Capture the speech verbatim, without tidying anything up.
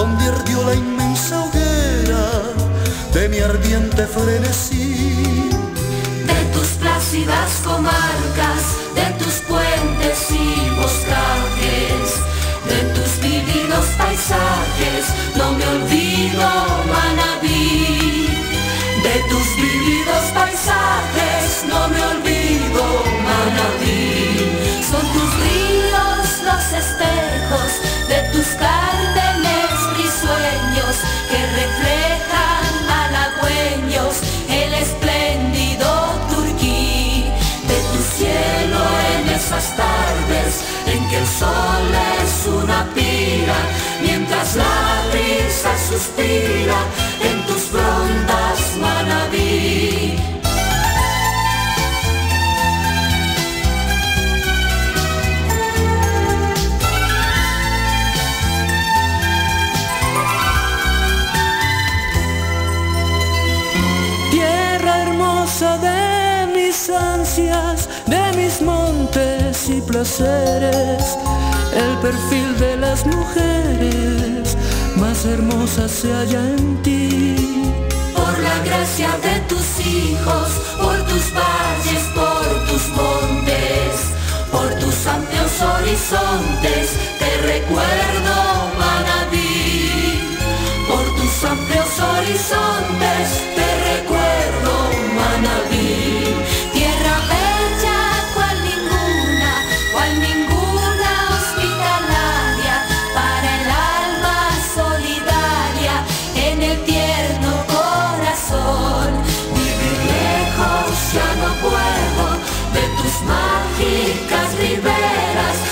donde ardió la inmensa hoguera de mi ardiente frenesí. De tus plácidas comarcas, de tus puentes y boscajes, de tus vividos paisajes, no me olvido, Manabí. De tus vividos paisajes, no me olvido, Manabí. Son tus ríos los espejos de tus cárdeles risueños que reflejan halagüeños el espléndido Turquí. De tu cielo en esas tardes en que el sol es una pira, mientras la brisa suspira en tus frondas, Manabí. Tierra hermosa de mis ansias, de mis montes y placeres, el perfil de las mujeres más hermosas se halla en ti. Por la gracia de tus hijos, por tus valles, por tus montes, por tus amplios horizontes, te recuerdo, Manabí. Por tus amplios horizontes, te recuerdo, Manabí. Tierra bella, cual ninguna, cual ninguna hospitalaria, para el alma solidaria, en el tierno corazón. Vivir lejos ya no puedo de tus mágicas riberas,